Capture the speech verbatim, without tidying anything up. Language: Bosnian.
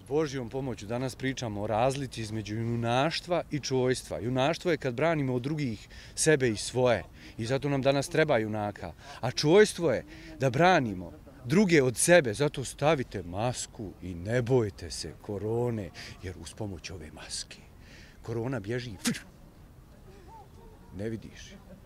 Božjom pomoću danas pričamo o razlici između junaštva i čojstva. Junaštvo je kad branimo od drugih sebe i svoje i zato nam danas treba junaka. A čojstvo je da branimo druge od sebe, zato stavite masku i ne bojte se korone, jer uz pomoć ove maske korona bježi, ne vidiš.